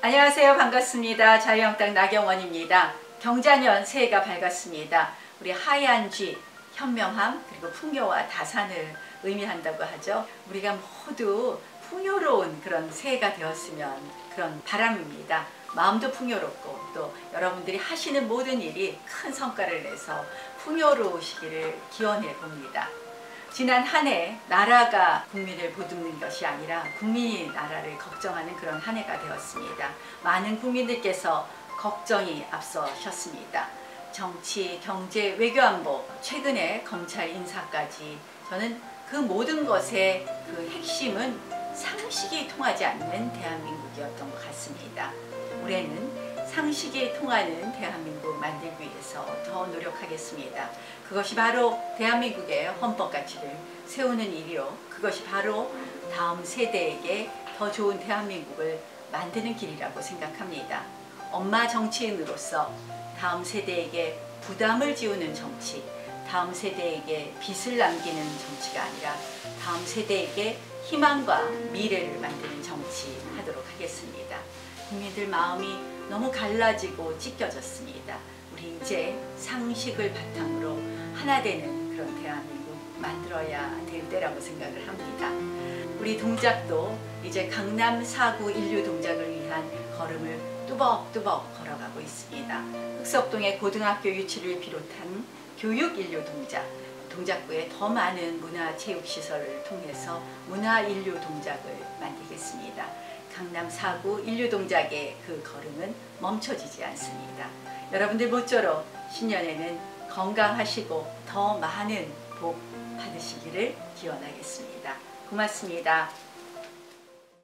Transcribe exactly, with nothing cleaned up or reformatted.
안녕하세요. 반갑습니다. 자유한국당 나경원입니다. 경자년 새해가 밝았습니다. 우리 하얀 쥐, 현명함, 그리고 풍요와 다산을 의미한다고 하죠. 우리가 모두 풍요로운 그런 새해가 되었으면 그런 바람입니다. 마음도 풍요롭고 또 여러분들이 하시는 모든 일이 큰 성과를 내서 풍요로우시기를 기원해 봅니다. 지난 한 해 나라가 국민을 보듬는 것이 아니라 국민이 나라를 걱정하는 그런 한 해가 되었습니다. 많은 국민들께서 걱정이 앞서셨습니다. 정치, 경제, 외교안보, 최근에 검찰 인사까지 저는 그 모든 것의 그 핵심은 상식이 통하지 않는 대한민국이었던 것 같습니다. 올해는 상식이 통하는 대한민국 만들기 위해서 더 노력하겠습니다. 그것이 바로 대한민국의 헌법 가치를 세우는 일이요. 그것이 바로 다음 세대에게 더 좋은 대한민국을 만드는 길이라고 생각합니다. 엄마 정치인으로서 다음 세대에게 부담을 지우는 정치, 다음 세대에게 빚을 남기는 정치가 아니라 다음 세대에게 희망과 미래를 만드는 정치 하도록 하겠습니다. 국민들 마음이 너무 갈라지고 찢겨졌습니다. 우리 이제 상식을 바탕으로 하나 되는 그런 대한민국 만들어야 될 때라고 생각을 합니다. 우리 동작도 이제 강남 사 구 인류 동작을 위한 걸음을 뚜벅뚜벅 걸어가고 있습니다. 흑석동의 고등학교 유치를 비롯한 교육 인류 동작, 동작구에 더 많은 문화체육시설을 통해서 문화인류 동작을 만들겠습니다. 강남 사 구 인류 동작의 그 걸음은 멈춰지지 않습니다. 여러분들 모쪼록 신년에는 건강하시고 더 많은 복 받으시기를 기원하겠습니다. 고맙습니다.